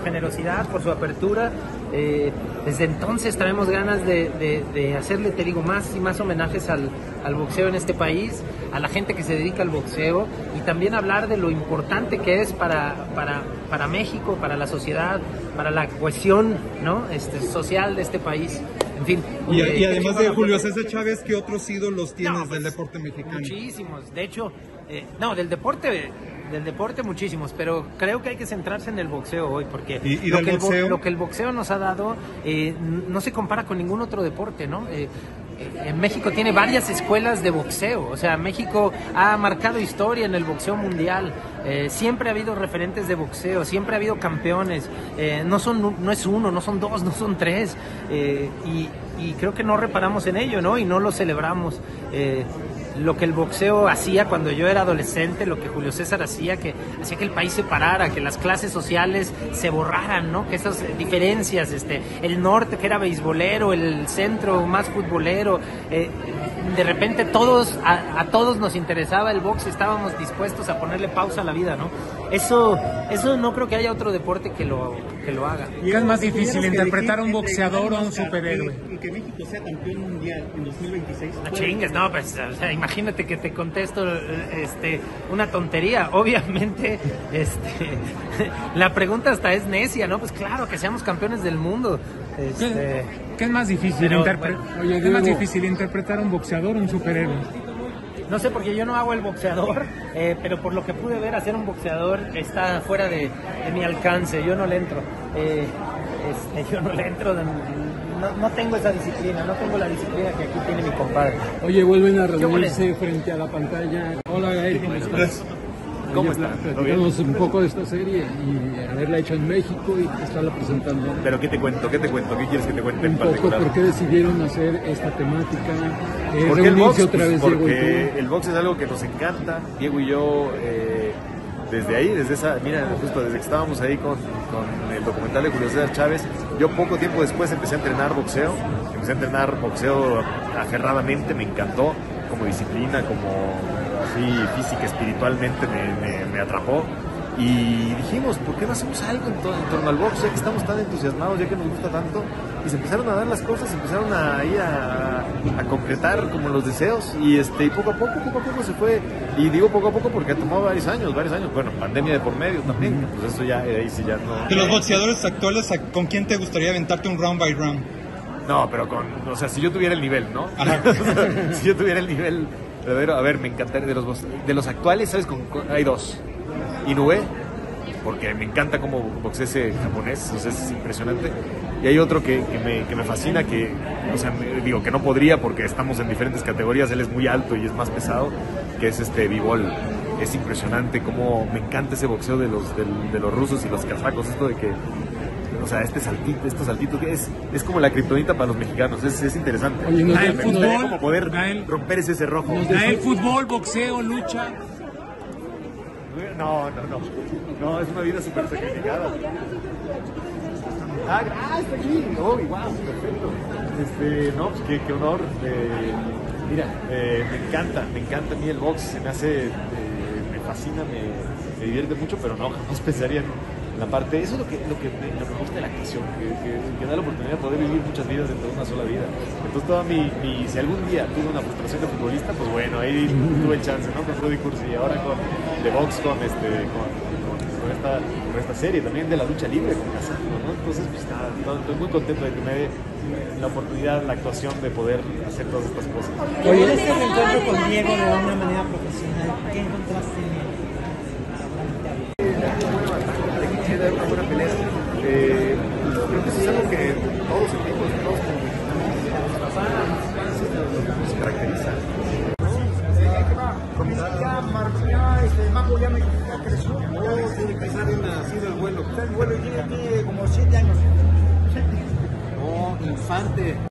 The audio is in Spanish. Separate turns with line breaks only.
generosidad, por su apertura. Desde entonces traemos ganas de hacerle, te digo, más y más homenajes al boxeo en este país, a la gente que se dedica al boxeo, y también hablar de lo importante que es para México, para la sociedad, para la cohesión, ¿no? social de este país. En fin.
Y además de Julio César Chávez, ¿qué otros ídolos tienes del deporte mexicano?
Muchísimos. De hecho, del deporte muchísimos, pero creo que hay que centrarse en el boxeo hoy, porque lo que el boxeo nos ha dado no se compara con ningún otro deporte, ¿no? En México tiene varias escuelas de boxeo, o sea, México ha marcado historia en el boxeo mundial, siempre ha habido referentes de boxeo, siempre ha habido campeones, no es uno, no son dos, no son tres, y creo que no reparamos en ello, ¿no? Y no lo celebramos. Lo que el boxeo hacía cuando yo era adolescente, lo que Julio César hacía que el país se parara, que las clases sociales se borraran, ¿no? Que esas diferencias, el norte que era beisbolero, el centro más futbolero, de repente a todos nos interesaba el box, estábamos dispuestos a ponerle pausa a la vida, ¿no? Eso no creo que haya otro deporte que lo haga.
¿Y es más difícil interpretar a un boxeador o a un superhéroe?
Y que México sea campeón mundial en 2026.
No chingues, no, pues, o sea, imagínate que te contesto una tontería. Obviamente, la pregunta hasta es necia, ¿no? Pues claro, que seamos campeones del mundo.
¿Qué es más difícil interpretar a un boxeador o un superhéroe?
No sé, porque yo no hago el boxeador, pero por lo que pude ver, hacer un boxeador está fuera de mi alcance. Yo no le entro. No tengo esa disciplina, no tengo la disciplina que aquí tiene mi compadre.
Oye, vuelven a reunirse frente a la pantalla. Hola, Gael, ¿cómo estás?
¿Cómo están?
Platicamos un poco de esta serie y haberla hecho en México y estarla presentando.
¿Pero qué te cuento? ¿Qué quieres que te cuente en
un poco
particular?
¿Por qué decidieron hacer esta temática?
Porque el box,
otra vez, Diego,
porque el box es algo que nos encanta. Diego y yo, justo desde que estábamos ahí con el documental de Julio César Chávez, yo poco tiempo después empecé a entrenar boxeo. Empecé a entrenar boxeo aferradamente, me encantó como disciplina, como así física, espiritualmente me atrapó. Y dijimos, ¿por qué no hacemos algo en torno al box? Ya que estamos tan entusiasmados, ya que nos gusta tanto. Y se empezaron a dar las cosas, se empezaron a concretar como los deseos. Y poco a poco se fue. Y digo poco a poco porque ha tomado varios años. Bueno, pandemia de por medio también. Pues eso ya, ahí sí ya no.
De los boxeadores actuales, ¿con quién te gustaría aventarte un round by round?
No, pero si yo tuviera el nivel, ¿no? Si yo tuviera el nivel verdadero, a ver, me encantaría de los actuales, ¿sabes? Hay dos. Inoue, porque me encanta cómo boxea ese japonés, o sea, es impresionante. Y hay otro que me fascina, que que no podría porque estamos en diferentes categorías, él es muy alto y es más pesado, que es Bivol. Es impresionante cómo me encanta ese boxeo de los rusos y los kazajos, esto de que, o sea, este saltito que es como la kriptonita para los mexicanos, es interesante.
Oye,
me gustaría como poder romper ese cerrojo.
¿El fútbol, boxeo, lucha?
No, es una vida súper sacrificada. Está aquí. Oh, wow, perfecto. Qué honor. Mira, me encanta a mí el box, se me hace, me fascina, me divierte mucho, pero no, jamás pensaría en la parte, eso es lo que me gusta de la actuación, que da la oportunidad de poder vivir muchas vidas dentro de una sola vida. Entonces si algún día tuve una frustración de futbolista, pues bueno, ahí tuve el chance, ¿no? Con Rudy Cursi, y ahora con The Box, con esta serie también de la lucha libre con Casano, ¿no? Entonces, pues estoy muy contento de que me dé la oportunidad, la actuación de poder hacer todas estas cosas.
Oye, este reencuentro con Diego de una manera profesional, ¿qué encontraste en él?
Dar una buena pelea. Creo que eso es algo que todos sentimos, todos como mexicanos se caracteriza.
Mambo ya creció. Tiene que estar nacido el vuelo. El vuelo tiene como 7 años.
No, infante.